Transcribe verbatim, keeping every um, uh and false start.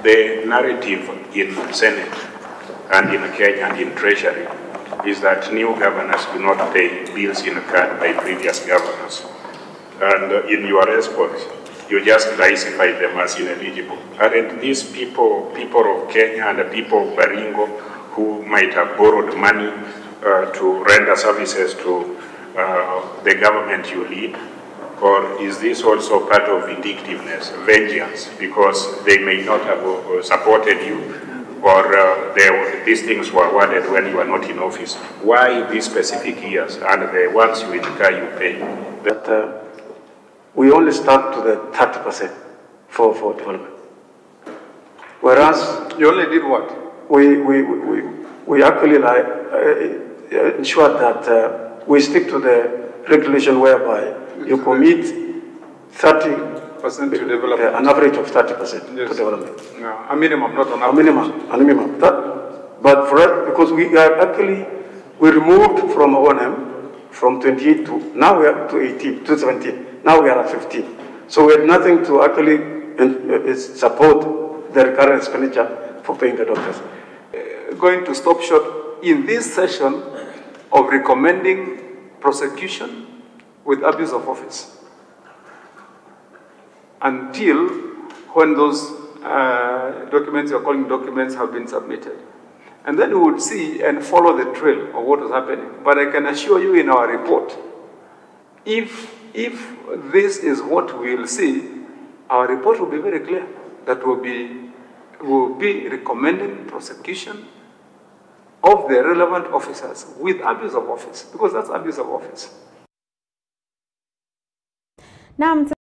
the narrative in Senate and in Kenya and in Treasury is that new governors do not pay bills incurred by previous governors. And uh, in your response, you just classify them as ineligible. Aren't these people, people of Kenya and the people of Baringo who might have borrowed money uh, to render services to uh, the government you lead? Or is this also part of vindictiveness, vengeance, because they may not have uh, supported you, or uh, they, these things were awarded when you were not in office? Why these specific years, and the ones you incur, you pay? That uh, we only start to the thirty percent for, for development. Whereas... You only did what? We, we, we, we actually like, uh, ensured that uh, we stick to the regulation whereby you commit thirty percent to development. Uh, an average of thirty percent yes. to development. No, a minimum, not an average. A minimum, a minimum. That, but for us, because we are actually, we removed from O and M from twenty-eight to, now we are to eighteen, to seventeen. Now we are at fifteen. So we had nothing to actually uh, support the recurrent expenditure for paying the doctors. Uh, going to stop short in this session of recommending prosecution with abuse of office until when those uh, documents you're calling documents have been submitted. And then we would see and follow the trail of what is happening. But I can assure you in our report, if, if this is what we will see, our report will be very clear that will be, will be recommending prosecution of the relevant officers with abuse of office, because that's abuse of office. Now,